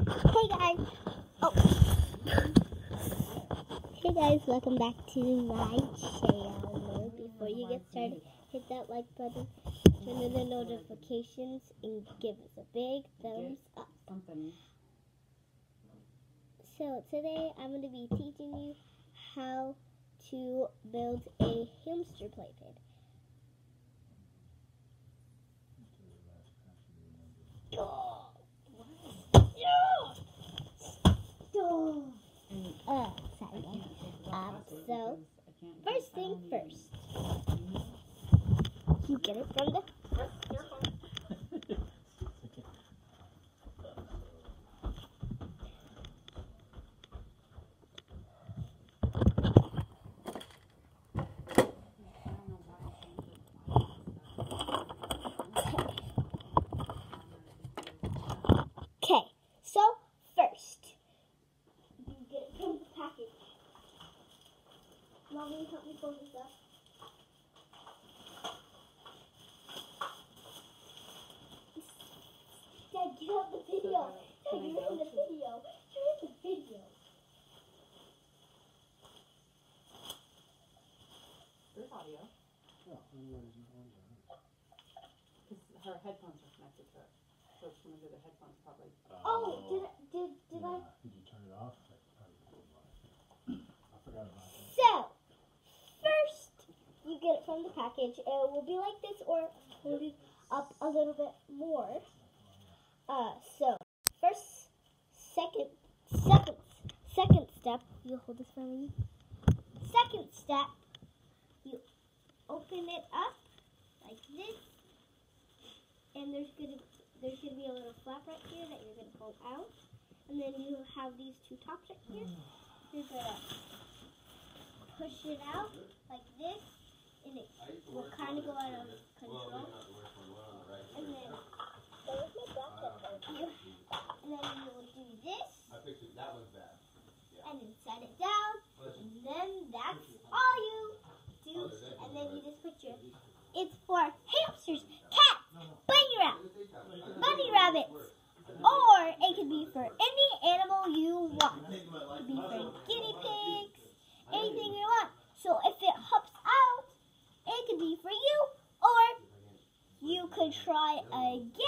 Hey guys! Oh. Hey guys, welcome back to my channel. Before you get started, hit that like button, turn on the notifications, and give us a big thumbs up. So today I'm going to be teaching you how to build a hamster play pit. Sorry guys. So, first thing first. You get it from the... Okay, so first, you get it from the package. Mommy, help me pull this up. Dad, get out the video. Dad, you're in the video. You're in the video. There's audio. Yeah, Because her headphones are connected to it. So it's going to do the headphones probably. Oh, did I? Did you turn it off? I forgot about that. So, first, you get it from the package. It will be like this or hold it up a little bit more. So, first, second step, you hold this for me. Second step, you open it up like this, and there's gonna be a little flap right here that you're gonna pull out, and then you have these two tops right here. You're gonna push it out like this, and it will kind of go out of control. And then there's my black up here. And then you will do this. And then set it down. And then that's all you do. And then you just put your... It's for hamsters, cats, bunny rabbits. Or it could be for any animal you want. It could be for guinea pigs, anything you want. So if it hops out, it could be for you, or you could try again